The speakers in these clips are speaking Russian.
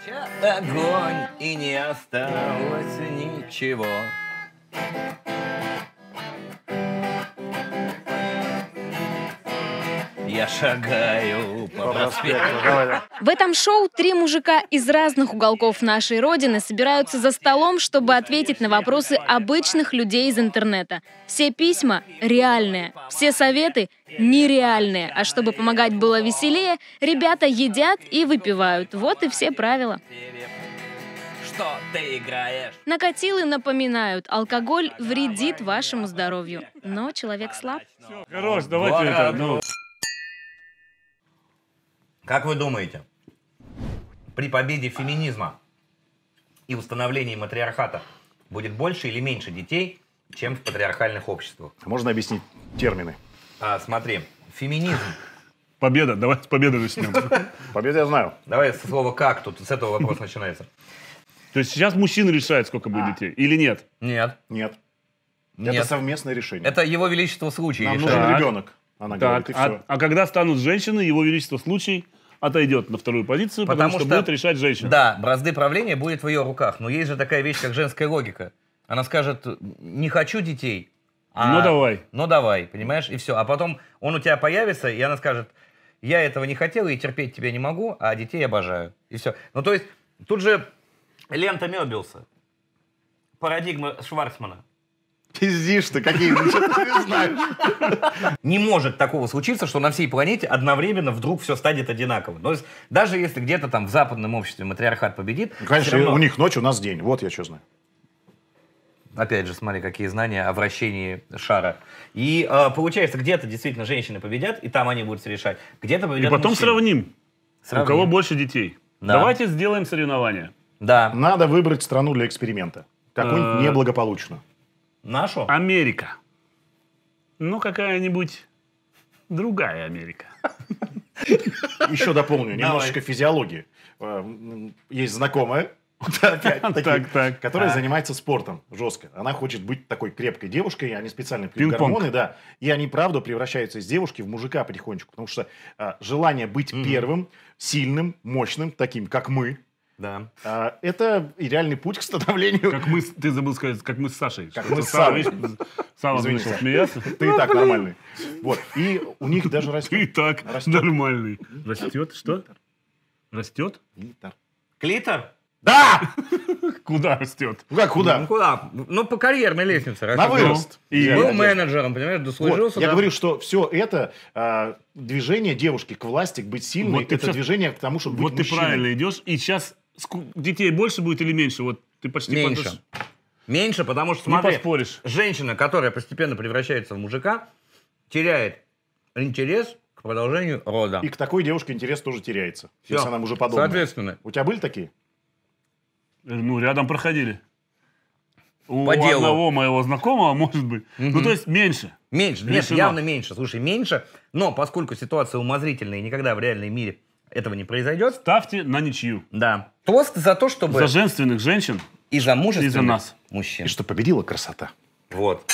Огонь, и не осталось ничего. Я шагаю по проспекту. В этом шоу 3 мужика из разных уголков нашей родины собираются за столом, чтобы ответить на вопросы обычных людей из интернета. Все письма реальные, все советы нереальные. А чтобы помогать было веселее, ребята едят и выпивают. Вот и все правила. Что ты играешь? Накатилы напоминают, алкоголь вредит вашему здоровью. Но человек слаб. Хорош, давайте это, ну... Как вы думаете, при победе феминизма и установлении матриархата будет больше или меньше детей, чем в патриархальных обществах? Можно объяснить термины? Смотри, феминизм. Победа, давай с победы начнем. Победа я знаю. Давай со слова «как» тут, с этого вопрос начинается. То есть сейчас мужчина решает, сколько будет детей, или нет? Нет. Нет. Нет. Это совместное решение. Это его величество случай. Нам решает. нужен ребенок, она говорит, Так, и все. а когда станут женщины, его величество случай отойдет на вторую позицию, потому что будет решать женщина. Да, бразды правления будет в ее руках. Но есть же такая вещь, как женская логика. Она скажет: не хочу детей. Ну давай. Ну давай, понимаешь, и все. А потом он у тебя появится, и она скажет: я этого не хотела и терпеть тебя не могу, а детей обожаю. И все. Ну то есть тут же лента Мёбиуса. Парадигма Шварцмана. Пиздишь ты, какие, ничего ты не знаешь. Не может такого случиться, что на всей планете одновременно вдруг все станет одинаково. То есть даже если где-то там в западном обществе матриархат победит... Ну, конечно, всё равно... у них ночь, у нас день. Вот я что знаю. Опять же, смотри, какие знания о вращении шара. И получается, где-то действительно женщины победят, и там они будут все решать. Где-то И победят потом мужчины. сравним, у кого больше детей. Да. Давайте сделаем соревнования. Да. Надо выбрать страну для эксперимента. Какую-нибудь неблагополучную. Нашу? Америка. Ну, какая-нибудь другая Америка. Еще дополню немножечко физиологии. Есть знакомая, которая занимается спортом жестко. Она хочет быть такой крепкой девушкой, и они специально пьют гормоны, да. И они, правда, превращаются из девушки в мужика потихонечку. Потому что желание быть первым, сильным, мощным, таким, как мы, Да. это идеальный путь к становлению. Как мы, ты забыл сказать, как мы с Сашей. Как мы с Савой. Сава Извини, начал Саш. смеяться. Ты и так нормальный. Вот. И у них даже Ты и растет. так нормальный. Растет что? Растет? Клитор? Да! Куда растет? Ну как, куда? Ну куда? Ну по карьерной лестнице растет. На вырост. И Был Идеально. менеджером, понимаешь, дослужился. Вот. Я да. говорю, что все это движение девушки к власти, к быть сильной, Вот ты это всё- движение к тому, чтобы Вот быть ты мужчиной. правильно идешь, и сейчас детей больше будет или меньше? Вот ты почти Меньше. Меньше, потому что, Не смотри, поспоришь. женщина, которая постепенно превращается в мужика, теряет интерес к продолжению рода. И к такой девушке интерес тоже теряется, Всё. если она мужеподобная. Соответственно, У тебя были такие? Ну, рядом проходили. У По делу. одного моего знакомого, может быть. Ну, то есть меньше. меньше. Нет, Решено. явно меньше. Слушай, меньше. Но поскольку ситуация умозрительная и никогда в реальном мире этого не произойдет, Ставьте на ничью. да. Тост за то, чтобы... За женственных женщин. И за мужественных и за нас. мужчин. И что победила красота. Вот.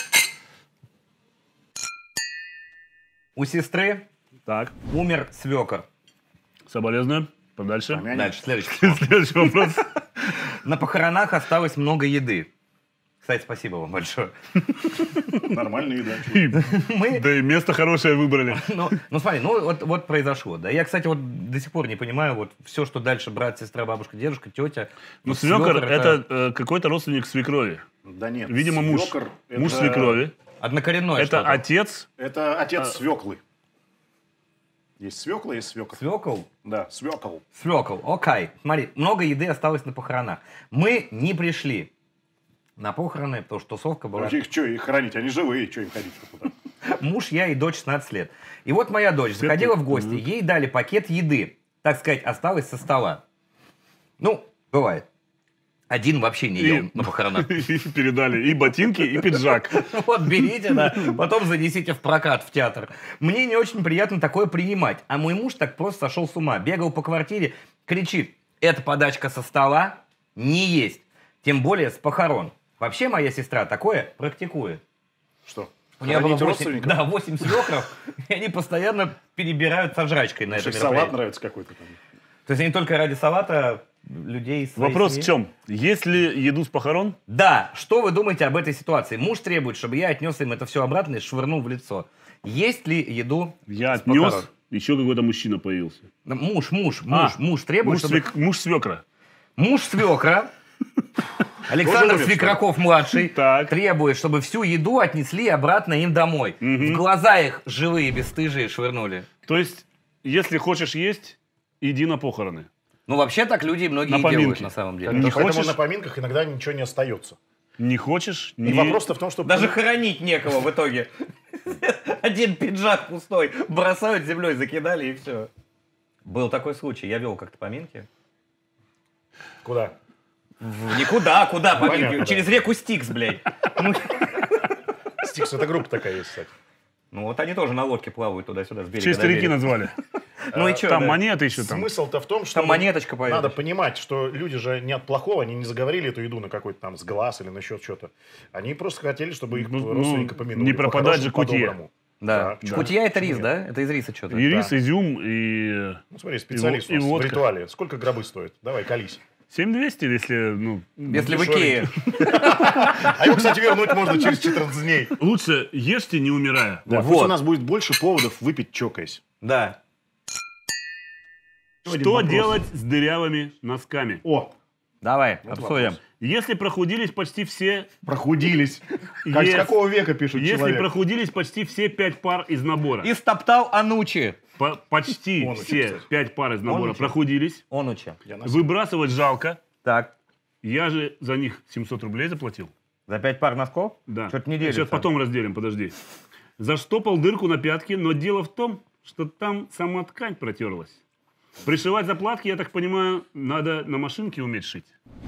У сестры Так, умер свекор. соболезную. Подальше. Дальше, следующий. Следующий вопрос. На похоронах осталось много еды. Кстати, спасибо вам большое. Нормальная еда. Мы... Да и место хорошее выбрали. Ну смотри, вот произошло, да. Я, кстати, вот до сих пор не понимаю, вот все, что дальше брат, сестра, бабушка, дедушка, тетя. Ну, вот свекор это какой-то родственник свекрови. Да нет. Видимо, муж. свекор Муж это- свекрови. Однокоренное Это что-то. отец. Это отец свеклы. Есть свекла, есть свекор. Свекол? Да, свекол. Свекол, окей. Смотри, много еды осталось на похоронах. Мы не пришли на похороны, потому что тусовка была... Их что, их хранить? Они живые, что им ходить туда? Муж, я и дочь 16 лет. И вот моя дочь заходила в гости, ей дали пакет еды. Так сказать, осталось со стола. Ну, бывает. Один вообще не ел на похоронах. И передали и ботинки, и пиджак. Вот, берите, да, потом занесите в прокат в театр. Мне не очень приятно такое принимать. А мой муж так просто сошел с ума. Бегал по квартире, кричит: эта подачка со стола не есть. Тем более с похорон. Вообще моя сестра такое практикует. Что? У нее было Хоронить 8, родственников? да, 8 свекров, и они постоянно перебирают со жрачкой на это Может, салат мероприятие. нравится какой-то там? То есть они только ради салата людей из своей Вопрос семьи. в чем? Есть ли еду с похорон? Да, что вы думаете об этой ситуации? Муж требует, чтобы я отнес им это все обратно и швырнул в лицо. Есть ли еду Я с похорон? отнес, еще какой-то мужчина появился. Муж требует, чтобы... Муж свекра. Муж свекра, Александр любит, Свекраков-младший, Так. требует, чтобы всю еду отнесли обратно им домой. В глаза их живые, бесстыжие швырнули. То есть, если хочешь есть, иди на похороны. Ну, вообще так люди многие На и делают, поминки. на самом деле. Не Поэтому хочешь? на поминках иногда ничего не остается. Не хочешь? И Не... вопрос-то в том, что... Даже хоронить некого в итоге. Один пиджак пустой. Бросают землей, закидали и все. Был такой случай. Я вел как-то поминки. Куда? Никуда, куда поминки? Понятно, да. Через реку Стикс, блядь. Стикс, это группа такая есть, кстати. Ну вот они тоже на лодке плавают туда-сюда с берега. В честь до реки берега. назвали. Ну и что? Там монеты еще там. Смысл-то в том, что Там монеточка появилась. надо понимать, что люди же не от плохого, они не заговорили эту еду на какой-то там с глаз или на счет что-то. Они просто хотели, чтобы их родственника помянули. не пропадать же по-хорошему, кутье. по-доброму. Да. Да. Кутья это рис, Нет. да? Это из риса что-то. И рис, изюм, и... Ну смотри, специалист И у нас в водка. ритуале. Сколько гробы стоит? Давай, колись. 7200, если, ну... Если в Икее. А его, кстати, вернуть можно через 14 дней. Лучше ешьте, не умирая. Да, Вот. пусть у нас будет больше поводов выпить, чокаясь. Да. Что делать с дырявыми носками? О, Давай, обсудим. Если прохудились почти все... прохудились. Как, с Yes. какого века пишет Если человек? прохудились почти все 5 пар из набора. И стоптал Анучи. Почти Он учит, все кстати. 5 пар из набора учит. прохудились. Онучи. Я носил. Выбрасывать жалко. Так. Я же за них 700 рублей заплатил. За 5 пар носков? Да. Что-то не делится. Сейчас потом разделим, подожди. Заштопал дырку на пятке, но дело в том, что там сама ткань протерлась. Пришивать заплатки, я так понимаю, надо на машинке уметь шить.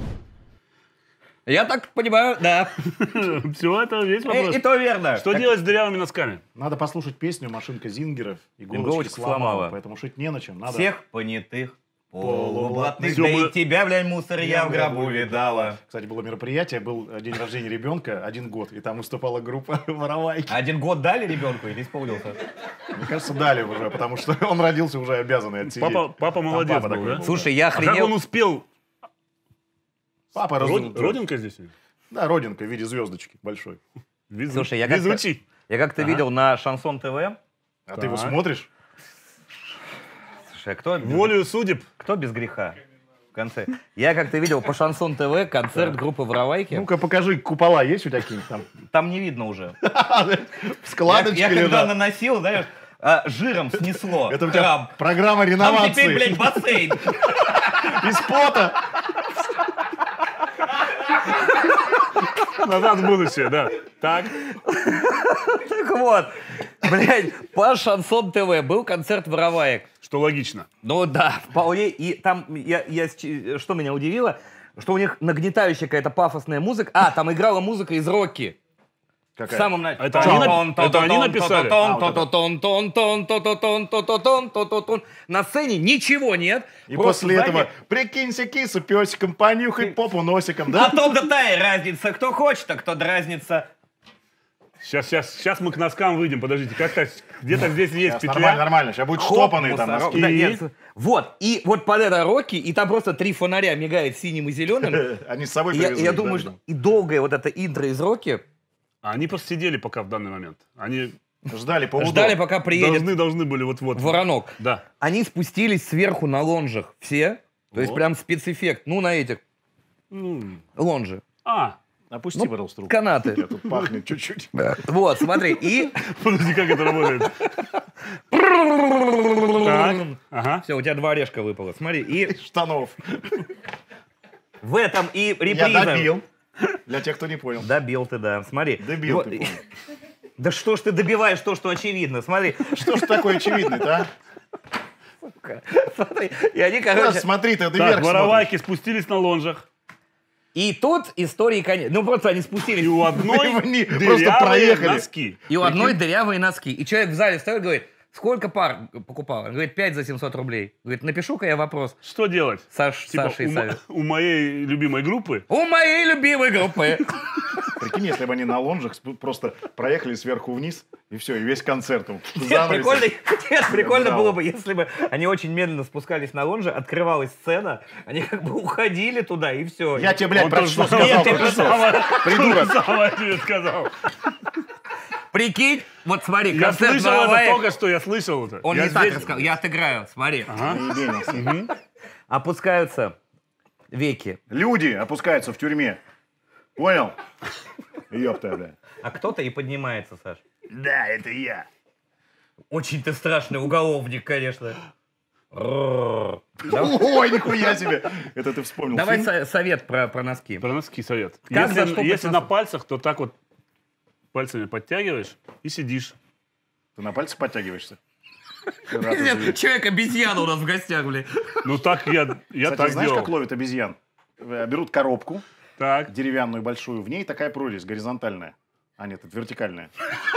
Я так понимаю, да. Все, это весь вопрос. И то верно. Что делать с дырявыми носками? Надо послушать песню «Машинка Зингеров». Иголочки Иголочки сломала. сломала. Поэтому шить не на чем. Надо... Всех понятых, полублатных, Всё, да мы- и тебя, блядь, мусор я в гробу видала. Кстати, было мероприятие, был день рождения ребенка, 1 год, и там выступала группа «Воровайки». 1 год дали ребенку или исполнился? Мне кажется, дали уже, потому что он родился уже обязанный отсидеть. Папа молодец папа был, такой да? был. Слушай, я А как охренел. он успел? Папа Родинка здесь? Да, родинка в виде звездочки большой. Слушай, я как-то Везучий. видел на Шансон ТВ. А ты его Так. смотришь? Слушай, а Волею судеб. кто без греха? В конце. Я как-то видел по Шансон ТВ концерт группы «Воровайки». Ну-ка, покажи, купола есть у тебя какие-нибудь там? Там не видно уже. Складочки Я когда лежат. наносил, знаешь, жиром снесло. Это у тебя Краб. программа Там реновации. теперь, блядь, бассейн. Из пота. Назад в будущее, да. Так. Так вот, блядь, по Шансон ТВ был концерт «Вороваек». Что логично. Ну да, вполне. И там, что меня удивило, что у них нагнетающая какая-то пафосная музыка. А, там играла музыка из «Рокки». В Какая? самом начале. Это они написали? На сцене ничего нет. И просто после сзади этого прикинься кису песиком, понюхай попу носиком, да? А то-то та и разница. Кто хочет, а кто дразнится. Сейчас мы к носкам выйдем. Подождите, как-то где-то здесь есть Сейчас, петля. нормально, нормально. Сейчас будут Хоп, штопанные там мусорок. носки. Да, нет, вот, и вот под это «Рокки», и там просто 3 фонаря мигает синим и зеленым. Они с собой И привезли. я думаю, что и долгое вот это интро из «Рокки» Они просто сидели пока в данный момент. Они ждали по ждали, пока приедет должны были вот-вот. воронок. Да. Они спустились сверху на лонжах все, то есть Вот. прям спецэффект, ну на этих Ну, лонжи, Опусти, пожалуйста, руку. канаты. Я тут пахнет чуть-чуть. Вот, смотри, и подожди, как это работает? Так, ага. все, у тебя 2 орешка выпало, смотри, и Штанов. в этом и Я реприза. добил. Для тех, кто не понял. Добил ты, да, смотри. Добил Вот, ты, понял. Да что ж ты добиваешь то, что очевидно, смотри. Что ж такое очевидное-то, Смотри, и они, а? короче... Смотри, ты Так, вверх воровайки спустились на лонжах. И тут истории, конечно... Ну, просто они спустились. И у одной Они просто дырявые проехали. носки. И у одной дырявые носки. И человек в зале встает и говорит, сколько пар покупал? Он говорит, 5 за 700 рублей. Говорит, напишу-ка я вопрос. Что делать? Саша и Савик. у моей любимой группы У моей любимой группы. Прикинь, если бы они на лонжах просто проехали сверху вниз И все, и весь концерт. Нет, прикольно было бы, если бы они очень медленно спускались на лонже, открывалась сцена, они как бы уходили туда, и все. Я тебе, блядь, про что сказал? Нет, Придурок. Самое тебе сказал. Прикинь, вот смотри, Я концерт слышал на это Гавайях. только что, я слышал это. Он Я не так здесь- рассказал, я отыграю, смотри. Ага. Опускаются веки, Люди опускаются в тюрьме. Понял? Ёпта, бля. а кто-то и поднимается, Саш. Да, это я. Очень ты страшный уголовник, конечно. Давай Ой, нихуя себе. Это ты вспомнил фильм? совет про носки. Про носки совет. Как Если, заштопать если носки? на пальцах, то так вот пальцами подтягиваешь и сидишь. Ты на пальцы подтягиваешься? Рад известить. Человек-обезьяна у нас в гостях, блин. Ну так я Кстати, так знаешь, делал. как ловят обезьян? Берут коробку, Так. деревянную большую, в ней такая прорезь горизонтальная. А нет, это вертикальная.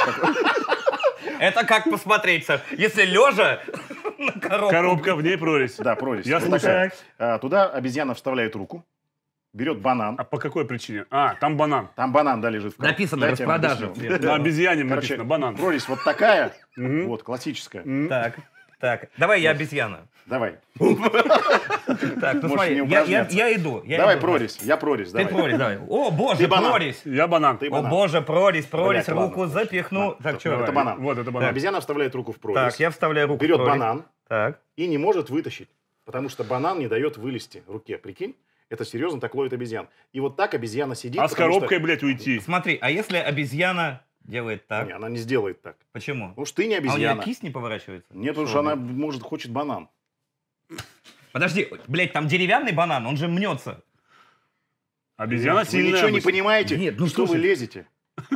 Это как посмотреть, Саш. Если лежа на коробку. Коробка, в ней прорезь. Да, прорезь. Я Вот слушаю. такая. Туда обезьяна вставляет руку, берет банан. А по какой причине? А, там банан. Там банан, да, лежит в коробке. Написано Дайте я вам распродажа. объясню. На обезьяне Короче, написано банан. прорезь вот такая, Мгм. вот, классическая. Так. Давай я обезьяна. Давай. Так, ну Можешь смотри, не я упражняться. иду. Давай прорезь, я прорезь, Ты давай. прорезь, давай. О, боже, Ты банан. прорезь. Я банан. Ты О, банан. боже, прорезь, Блядь, руку ладно. запихну. Так, что? Это банан. Вот это банан. Обезьяна вставляет руку в прорезь, Так, я вставляю руку. в берет прорезь. банан Так. и не может вытащить, потому что банан не дает вылезти руке. Прикинь? Это серьезно так ловит обезьян. И вот так обезьяна сидит. А с потому что- коробкой, блядь, уйти. Смотри, а если обезьяна делает так? Не, она не сделает так. Почему? Потому что ты не А у нее обезьяна. кисть не поворачивается? Нет, потому что она, может, хочет банан. Подожди, блядь, там деревянный банан, он же мнется. Обезьяна Вы сильная. ничего не обычно. понимаете? Нет, ну что слушай. вы лезете?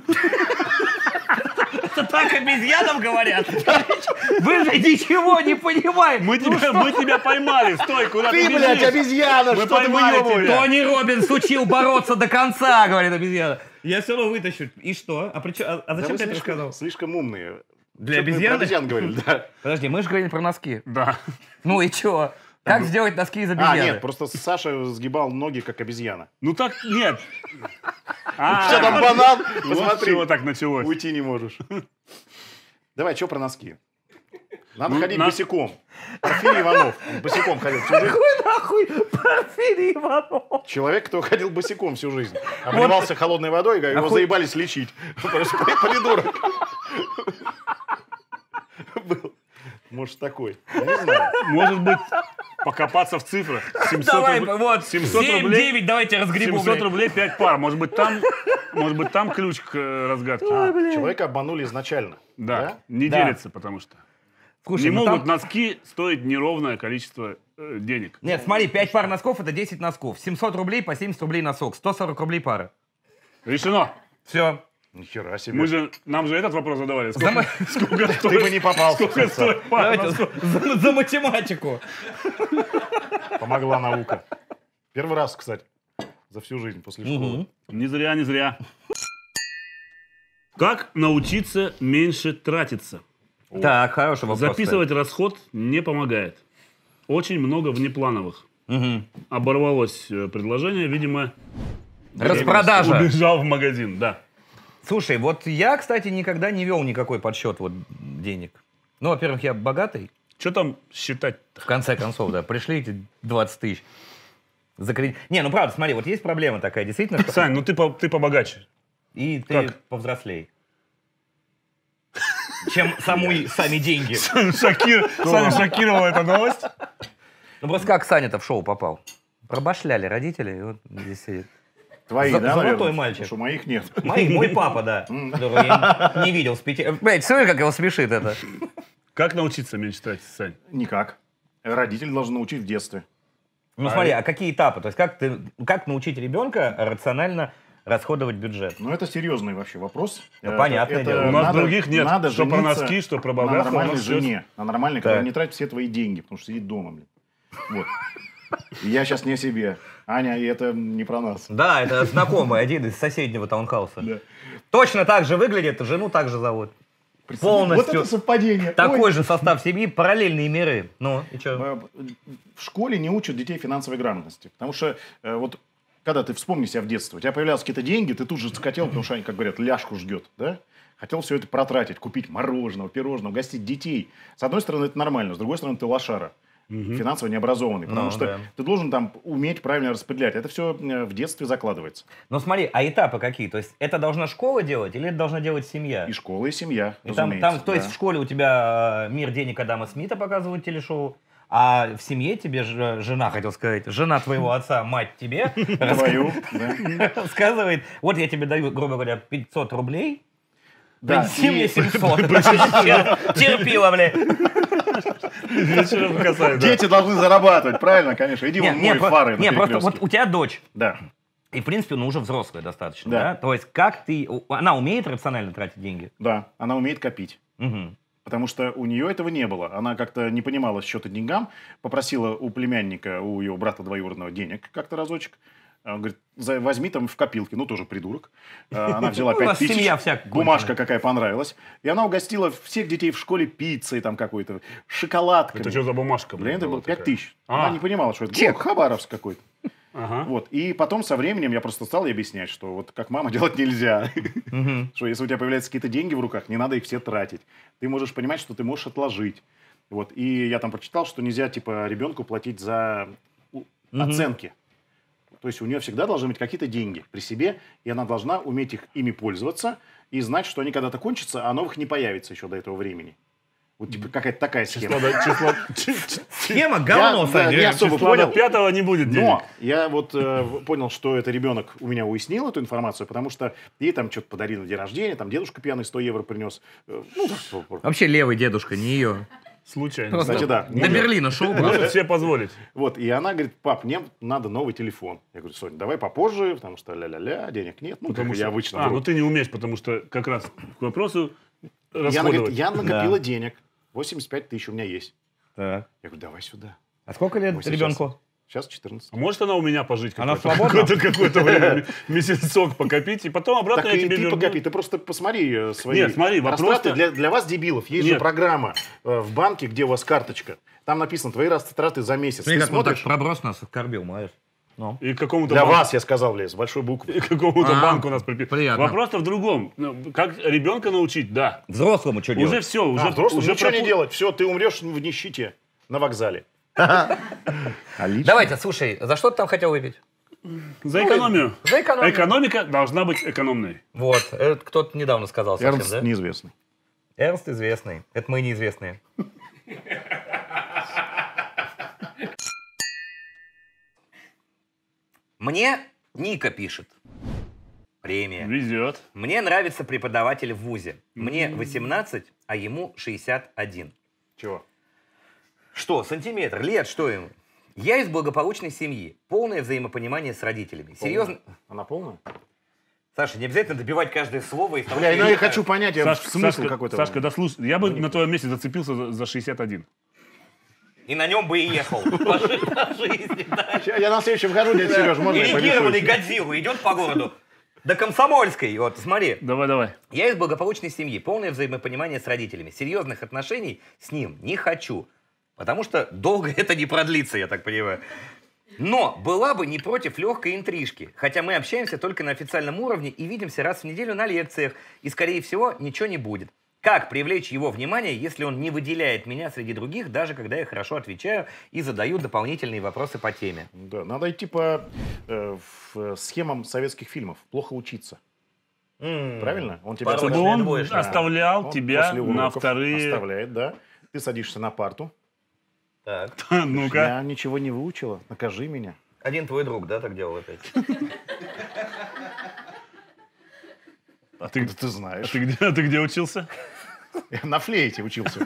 Это так обезьянам говорят. Вы же ничего не понимаете. Мы тебя поймали. Стой, куда ты Ты, блядь, бежишь? обезьяна, Мы что ты поймали выебываешь? тебя. Тони Роббинс учил бороться до конца, говорит обезьяна. Я все равно вытащу. И что? А Да зачем вы ты это слишком, рассказал? слишком умные. Для Что-то мы про обезьяны? обезьян говорили, да. Подожди, мы же говорили про носки. Да. Ну и чё? Как сделать носки из обезьяны? нет, просто Саша сгибал ноги, как обезьяна. Ну так нет. Что там банан? Вот Посмотри. чего так началось. Уйти не можешь. Давай, что про носки? Надо Ну, ходить на- босиком. Порфирий Иванов, он босиком ходил всю жизнь. Нахуй, Порфирий Иванов. Человек, кто ходил босиком всю жизнь. Обливался холодной водой, его заебались лечить. Просто придурок. Был. Может, такой. Я не знаю. Может быть, покопаться в цифрах. 700 Давай, рублей- вот, 700 7, рублей. 9, давайте разгребу, 700 блядь. рублей 5 пар. Может быть, там ключ к разгадке. Человека обманули изначально. Да, не Да. делится, потому что. Слушай, Не ну могут там- носки стоить неровное количество денег. Нет, смотри, 5 пар носков — это 10 носков. 700 рублей по 70 рублей носок. 140 рублей пара. Решено. Все. Нихера себе. Нам же этот вопрос задавали. За, Сколько Ты стоит, бы не попался. сколько стоит пара давайте, носков? за математику. Помогла наука. Первый раз, кстати, за всю жизнь после школы. Не зря, не зря. Как научиться меньше тратиться? Так, хороший вопрос. Записывать расход не помогает. Очень много внеплановых. Мгм. Оборвалось предложение, видимо, Распродажа. убежал в магазин, да. Слушай, вот я, кстати, никогда не вел никакой подсчет вот денег. Ну, во-первых, я богатый. Что там считать-то? В конце концов, да, пришли эти 20 тысяч. За кредит. Не, ну правда, смотри, вот есть проблема такая, действительно, что... Сань, ну ты побогаче. И ты Как? повзрослей. Чем сами деньги. Саня шокировала эта новость. Ну просто как Саня-то в шоу попал? Пробашляли родители, и вот здесь сидит. Твои, За- да, золотой наверное? мальчик. Потому что моих нет. Мой папа, да. Которого я не видел с 5... Блядь, смотри, как его смешит это. Как научиться меньше тратить, Сань? Никак. Родители должны научить в детстве. Ну смотри, а какие этапы? То есть как научить ребенка рационально расходовать бюджет? Ну, это серьезный вообще вопрос. Да, понятное дело. У нас других нет. Надо Что про жениться носки, что про на богатство, у нормальной нас всё- жене. На нормальной, Так. которая не тратит все твои деньги, потому что сидит дома, блин. Вот. И я сейчас не о себе. Аня, и это не про нас. Да, это знакомый, один из соседнего таунхауса. Да. Точно так же выглядит, жену так же зовут. Полностью. Вот это совпадение. Такой Ой. же состав семьи, параллельные миры. Ну, и что? В школе не учат детей финансовой грамотности. Потому что вот когда ты вспомни себя в детстве, у тебя появлялись какие-то деньги, ты тут же хотел, потому что они, как говорят, ляжку ждет, да? хотел все это протратить, купить мороженого, пирожного, угостить детей. С одной стороны, это нормально, с другой стороны, ты лошара. Финансово необразованный, потому что ты должен там уметь правильно распределять. Это все в детстве закладывается. Но смотри, а этапы какие? То есть это должна школа делать или это должна делать семья? И школа, и семья, и там, то есть в школе у тебя «Мир денег» Адама Смита показывают телешоу, а в семье тебе жена, хотел сказать, жена твоего отца, мать тебе рассказывает, вот я тебе даю, грубо говоря, 500 рублей, принеси мне 700. Терпила, блядь. Дети должны зарабатывать, правильно, конечно. Иди вон мой фары. Не, просто вот у тебя дочь. Да. И, в принципе, ну, уже взрослая достаточно, да? То есть как ты... Она умеет рационально тратить деньги? Да, она умеет копить. Потому что у нее этого не было. Она как-то не понимала счета деньгам, попросила у племянника, у ее брата двоюродного денег как-то разочек. Он говорит, возьми там в копилке, ну тоже придурок. Она взяла 5000, бумажка какая понравилась. И она угостила всех детей в школе пиццей там какой-то, шоколадками. Это что за бумажка? Блин, это было 5000. Она не понимала, что это. Чек. Хабаровск какой-то. Вот. И потом со временем я просто стал ей объяснять, что вот как мама делать нельзя. Что если у тебя появляются какие-то деньги в руках, не надо их все тратить. Ты можешь понимать, что ты можешь отложить. Вот. И я там прочитал, что нельзя типа ребенку платить за оценки. То есть у нее всегда должны быть какие-то деньги при себе, и она должна уметь ими пользоваться и знать, что они когда-то кончатся, а новых не появится еще до этого времени. Вот типа какая-то такая схема. Схема говно, не особо понял. Пятого не будет денег. Но я вот понял, что это ребенок у меня уяснил эту информацию, потому что ей там что-то подарили на день рождения, там дедушка пьяный 100 евро принес. Вообще левый дедушка, не ее. Случайно. Кстати, да. До Берлина шел. Может себе позволить. Вот, и она говорит, пап, мне надо новый телефон. Я говорю, Соня, давай попозже, потому что ля-ля-ля, денег нет. Ну, потому что я обычно. Ну ты не умеешь, потому что как раз к вопросу расходовать. Я накопила денег. 85 тысяч у меня есть. Я говорю, давай сюда. А сколько лет ребенку? Сейчас 14. А может она у меня пожить какое-то время, месяцок покопить, и потом обратно я тебе верну? Так и ты покопи, ты просто посмотри свои растраты. Для вас, дебилов, есть же программа в банке, где у вас карточка. Там написано твои растраты за месяц. Ты как он так проброс нас оскорбил, знаешь. И какому-то для вас, я сказал, Лес, с большой буквы. И какому-то банку нас приписали. Вопрос-то в другом. Как ребенка научить? Да. Взрослому что делать? Уже все. Взрослому ничего не делать. Все, ты умрешь в нищете на вокзале. Давайте, слушай, за что ты там хотел выпить? За экономию. За экономию. Экономика должна быть экономной. Вот, это кто-то недавно сказал совсем, Эрнст неизвестный. Эрнст известный. Это мы неизвестные. Мне Ника пишет. Премия. Везет. Мне нравится преподаватель в вузе. Мне 18, а ему 61. Чего? Что, сантиметр, лет, что ему? Я из благополучной семьи. Полное взаимопонимание с родителями. Серьезно? Она полная? Саша, не обязательно добивать каждое слово. Бля, я хочу понять, смысл какой-то. Сашка, да слушай, я бы на твоем месте зацепился за 61. И на нем бы и ехал по жизни. Я на следующем году, дядя Сереж, можно я Эрегированный Годзиллу идет по городу. До Комсомольской, вот, смотри. Давай. Я из благополучной семьи, полное взаимопонимание с родителями. Серьезных отношений с ним не хочу. Потому что долго это не продлится, я так понимаю. Но была бы не против легкой интрижки. Хотя мы общаемся только на официальном уровне и видимся раз в неделю на лекциях. И, скорее всего, ничего не будет. Как привлечь его внимание, если он не выделяет меня среди других, даже когда я хорошо отвечаю и задаю дополнительные вопросы по теме? Да, надо идти по схемам советских фильмов. Плохо учиться. Правильно? Он тебя оставлял тебя на вторые... Оставляет, да. Ты садишься на парту. Так. Ну-ка. Я ничего не выучила. Накажи меня. Один твой друг, да, так делал опять? А ты знаешь. А ты где учился? Я на флейте учился.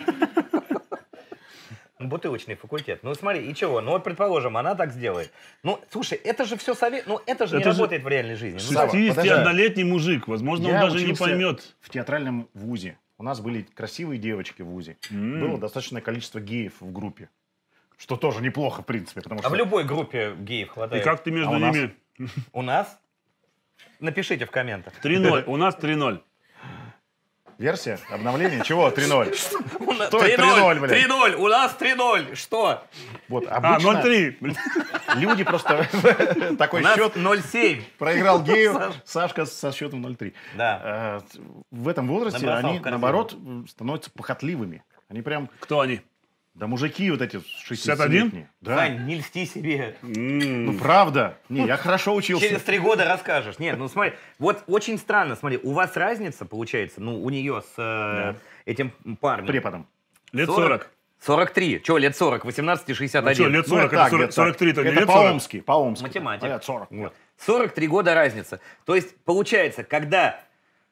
Бутылочный факультет. Ну смотри, и чего? Ну вот, предположим, она так сделает. Ну, слушай, это же все совет... Ну, это же не работает в реальной жизни. 61-летний мужик. Возможно, он даже не поймет. В театральном вузе. У нас были красивые девочки в вузе. Было достаточное количество геев в группе. Что тоже неплохо, в принципе. Потому что... в любой группе геев хватает. И как ты между ними... У нас? Напишите в комментах. 3-0. У нас 3-0. Версия? Обновление? Чего? 3:0. Что 3:0, 3:0, блядь? 3:0, у нас 3:0. Что? Вот, обычно 0-3. люди просто У такой нас счет 0:7. проиграл Гею, Сашка со счетом 0:3. Да. В этом возрасте Набросал они, в корзину. наоборот, становятся похотливыми. Они прям, Кто они? да мужики вот эти 61? 60-летние. Да. Сань, не льсти себе. Ну правда. Не, я хорошо учился. Через 3 года расскажешь. Нет, ну смотри, вот очень странно, смотри, у вас разница получается, ну, у нее с этим парнем. Преподом. Лет 40. 43. Че, лет 40, 18 и 61. Что, лет 40, так, это где-то 43, то не это лет 40? по-омски. По-омски. Математик. Лет 40. Вот. 43 года разница. То есть, получается, когда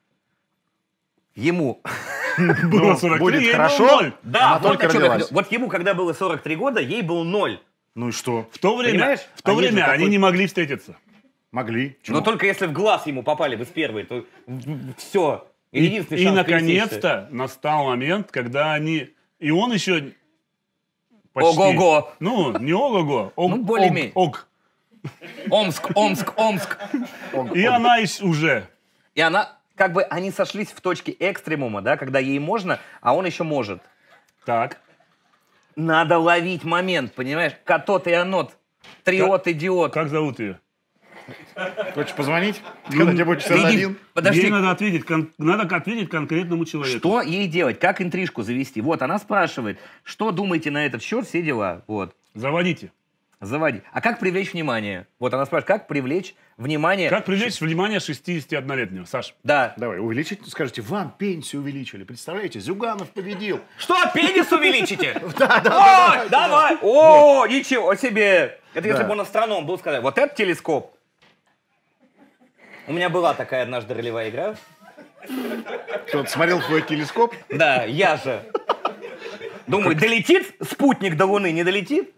ему... Было 43, будет ей хорошо. было 0. Да, Она вот, только о чем я родилась. хотел. Вот ему, когда было 43 года, ей был 0. Ну и что? В то время, Понимаешь? они же такой- не могли встретиться. Могли. Но только если в глаз ему попали вы с первой, то все. И наконец-то настал момент, когда они... И он еще почти... Ого-го. Ну, не ого-го. Ну, более-менее. Ог. Омск, Омск, Омск. И она уже... И она, как бы, они сошлись в точке экстремума, да, когда ей можно, а он еще может. Так. Надо ловить момент, понимаешь? Катот и анот. Триот, идиот. Как зовут ее? Хочешь позвонить? Когда тебе будет Иди, 61? Подожди. Ей надо ответить конкретному человеку. Что ей делать? Как интрижку завести? Вот, она спрашивает, что думаете на этот счет, все дела. Вот, Заводите. заводи. А как привлечь внимание? Вот она спрашивает, как привлечь внимание? Как привлечь внимание 61-летнего? Саш. Да. Давай, увеличить, скажете, вам пенсию увеличили. Представляете, Зюганов победил. Что, пенис увеличите? Да, давай. О, ничего себе. Это если бы он астроном был, сказать, вот это телескоп. У меня была такая однажды ролевая игра. Кто-то смотрел твой телескоп? Да, я же. Думаю, долетит спутник до Луны, не долетит?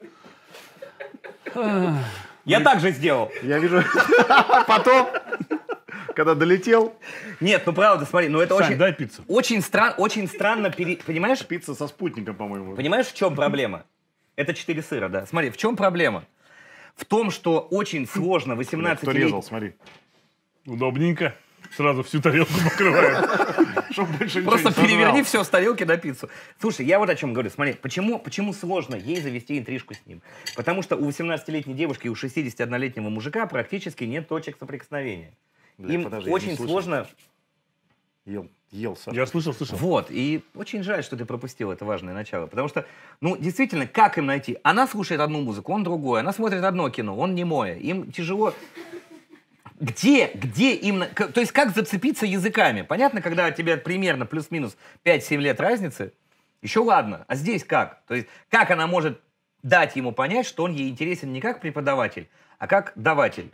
Я так же сделал. Я вижу. Потом, когда долетел, Нет, ну правда, смотри, ну это Сань, очень... дай пиццу. Очень странно, понимаешь? пицца со спутником, по-моему. Понимаешь, в чем проблема? Это 4 сыра, да. Смотри, в чем проблема? В том, что очень сложно Кто 18 резал, смотри. Удобненько. Сразу всю тарелку покрывает. Чтоб больше ничего Просто не сожрал. переверни все с тарелки на пиццу. Слушай, я вот о чем говорю. Смотри, почему сложно ей завести интрижку с ним? Потому что у 18-летней девушки и у 61-летнего мужика практически нет точек соприкосновения. Бля, Им подожди, я очень не слышал. сложно... Ел, Саша. Я слышал. Вот, и очень жаль, что ты пропустил это важное начало. Потому что, ну, действительно, как им найти? Она слушает одну музыку, он другое. Она смотрит одно кино, он немое. Им тяжело... Где им... То есть как зацепиться языками? Понятно, когда тебе примерно плюс-минус 5-7 лет разницы, еще ладно. А здесь как? То есть как она может дать ему понять, что он ей интересен не как преподаватель, а как даватель?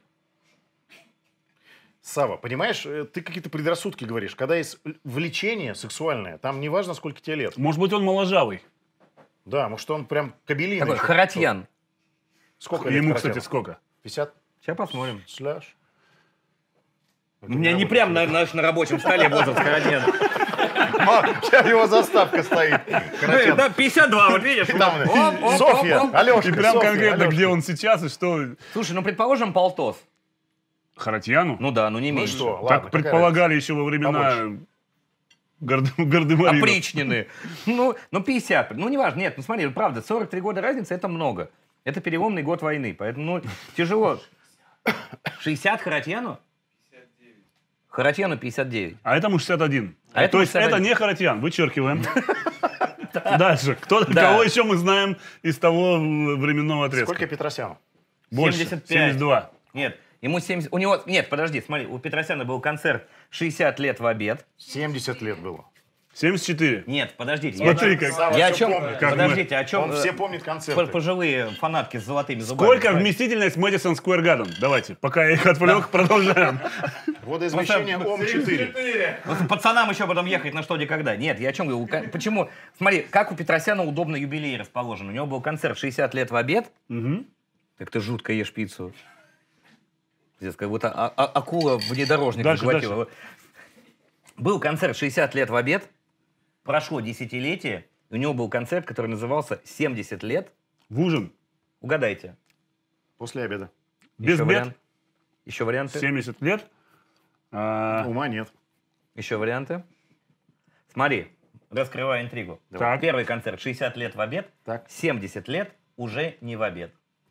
Сава, понимаешь, ты какие-то предрассудки говоришь. Когда есть влечение сексуальное, там не важно, сколько тебе лет. Может быть, он моложавый. Да, может, он прям кабелиный. Такой еще. Харатьян. Сколько лет Ему, Харатьяну? кстати, сколько? 50 Сейчас посмотрим. сляж. У меня не прям на рабочем столе возраст Харатьян. Сейчас его заставка стоит. Харатьян. Да, 52, вот видишь. Там, Оп, оп, Софья, оп, оп. Алешка, И прям Софья, конкретно, Алешка. где он сейчас и что... Слушай, ну предположим, полтос. Харатьяну? Ну да, ну не меньше. что? Так Ладно, какая предполагали еще во времена Гардемарина. Опричнины. Ну, 50. Ну, неважно. Нет, ну смотри, правда, 43 года разницы — это много. Это переломный год войны. Поэтому, ну, тяжело. 60 Харатьяну? Харатьяну 59. А этому 61. А этому То есть 61. это не Харатьян, вычеркиваем. Дальше. Да. Кого еще мы знаем из того временного отрезка? Сколько Петросяну? Больше. 75. 72. Нет, ему 70... У него... Нет, подожди, смотри, у Петросяна был концерт «60 лет в обед». 70 лет было. 74. Нет, подождите. Смотри, я... как. Сава Я о всё чем... помнит. Как Подождите, о чем... Он все помнит концерты. Пожилые фанатки с золотыми зубами. Сколько Давай. вместительность Мэдисон Сквер Гарден? Давайте, пока я их отвлек, продолжаем. Водоизмещение ОМ-4. Ну, пацанам еще потом ехать на что, где, когда. Нет, я о чем говорю? Почему? Смотри, как у Петросяна удобно юбилей расположен. У него был концерт «60 лет в обед». Так ты жутко ешь пиццу. Здесь как будто акула внедорожник Дальше, захватила. Был концерт «60 лет в обед». Прошло десятилетие. У него был концерт, который назывался «70 лет». В ужин. Угадайте. После обеда. Без Еще бед. вариант? Еще варианты? 70 лет. Ума нет. Еще варианты? Смотри, раскрываю интригу. Так. Первый концерт 60 лет в обед, Так. 70 лет уже не в обед.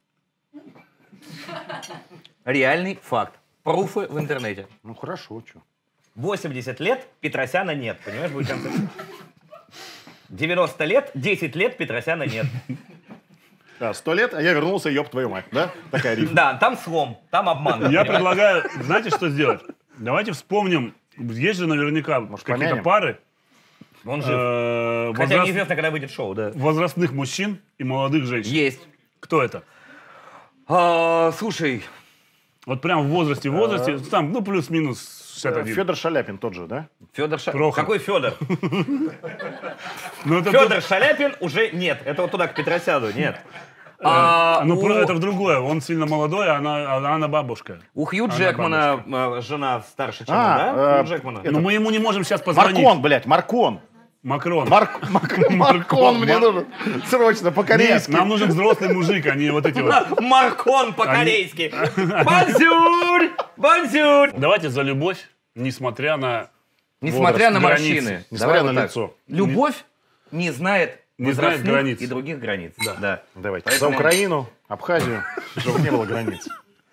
Реальный факт. Пруфы в интернете. Ну хорошо, что. 80 лет Петросяна нет. Понимаешь, будет концерт. 90 лет, 10 лет Петросяна нет. Да, 100 лет, а я вернулся, ёб твою мать, да? Такая рифма. Да, там слом, там обман. Я предлагаю, знаете, что сделать? Давайте вспомним, есть же наверняка какие-то помянем? пары Он жив. Хотя неизвестно, когда выйдет шоу, да. возрастных мужчин и молодых женщин. Есть. Кто это? Слушай, Вот прям в возрасте, там, ну, плюс-минус 61. Федор Шаляпин тот же, да? Федор Прохор. Какой Федор? Ну, это Федор Шаляпин уже нет. Это вот туда, к Петросяну, нет. это в другое. Он сильно молодой, а она бабушка. У Хью Джекмана жена старше, чем он, А, да? Хью Джекмана. Но мы ему не можем сейчас позвонить. Маркон, блядь, Маркон. Макрон. Маркон мне нужен. Срочно, по-корейски. Нам нужен взрослый мужик, а не вот эти вот. Маркон по-корейски. Бонжур! Бонжур! Давайте за любовь, несмотря на Несмотря на возраст, морщины. границы. Несмотря Давай на вот так. лицо. Любовь не знает Не знает возрастных границ. и других границ. Да. Давайте. Поэтому- За Украину, Абхазию, чтобы не было границ.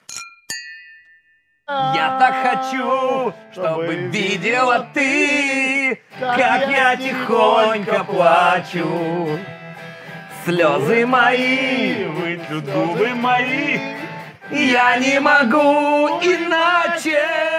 Я так хочу, чтобы видела ты, как я тихонько плачу. Слезы мои, Вытрут губы мои. я не могу иначе.